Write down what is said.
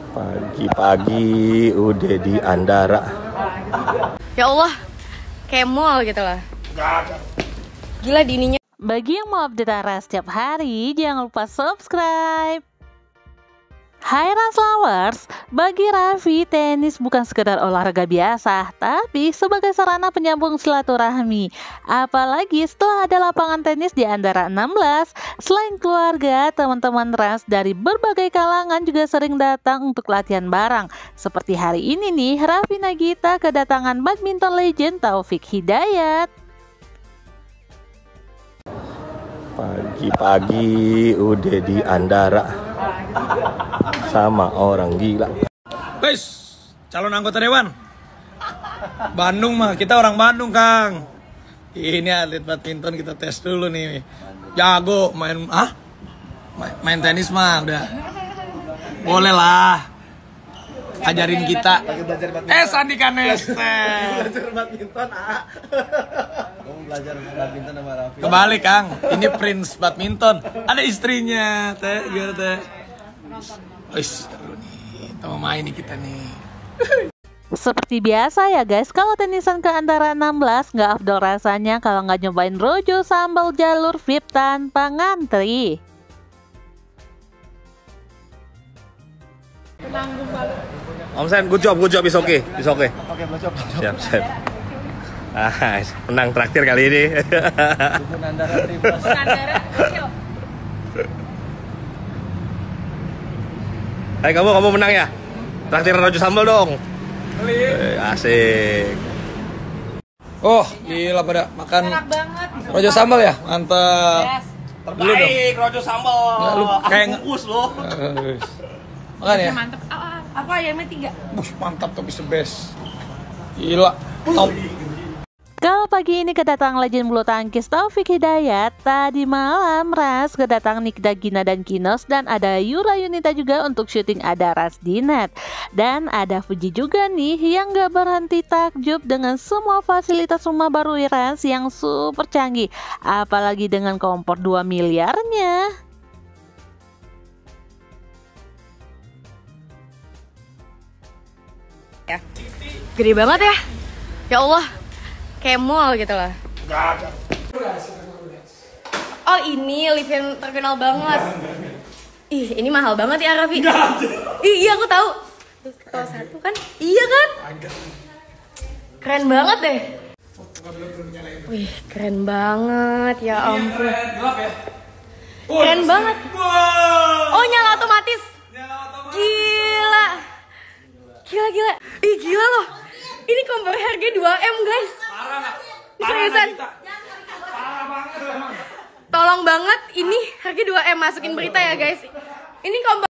Pagi-pagi udah di Andara. Ya Allah, kayak mall gitu lah. Gila di ininya. Bagi yang mau update Ara setiap hari, jangan lupa subscribe. Hai Rans Lovers, bagi Raffi, tenis bukan sekedar olahraga biasa, tapi sebagai sarana penyambung silaturahmi. Apalagi setelah ada lapangan tenis di Andara 16, selain keluarga, teman-teman Rans dari berbagai kalangan juga sering datang untuk latihan bareng. Seperti hari ini nih, Raffi Nagita kedatangan badminton legend Taufik Hidayat. Pagi-pagi udah di Andara sama orang gila. Guys, calon anggota dewan Bandung mah, kita orang Bandung Kang. Ini atlet badminton, kita tes dulu nih. Jago main tenis mah udah. Boleh lah, ajarin kita. Sandi Kanes. Belajar badminton, Kamu belajar badminton sama Raffi. Kebalik Kang, ini Prince badminton. Ada istrinya, teh, gimana teh? Wis, seru nih, kita mau main nih kita nih. Seperti biasa ya guys, kalau tenisan ke Andara 16 nggak afdol rasanya kalau nggak nyobain Rojo sambal jalur VIP tanpa ngantri. Om Sen, good job, is okay. Oke, belajar. Siap. Menang traktir kali ini. Dukun Andara Triples. Hai kamu menang ya? Traktir Rojo sambal dong. Asik. Oh, gila pada makan Enak banget. Rojo sambal ya? Mantap. Yes. Terbaik Rojo sambal. Nggak, lu kayak bungkus lo. Makan ya? Mantap. Apa ayamnya 3? Mantap tapi the best. Gila. Top. Kalau pagi ini kedatangan legend bulu tangkis Taufik Hidayat, tadi malam Ras kedatangan Nikita Gina dan Kinos, dan ada Yura Yunita juga untuk syuting Ada Ras di net. Dan ada Fuji juga nih yang gak berhenti takjub dengan semua fasilitas rumah baru Rans yang super canggih, apalagi dengan kompor 2 miliarnya. Gede banget ya. Ya Allah, kayak mall gitu lah. Oh ini lift yang terkenal banget. Ih ini mahal banget ya Raffi. Iya aku tahu. Tuh ketawa satu kan? Iya kan? Keren banget deh. Wih keren banget ya ampun. Keren banget. Oh nyala otomatis. Gila. Gila. Ih gila loh. Ini kompor harga 2M guys. Seriusan. Tolong banget ini harga 2M, masukin berita ya guys. Ini kompor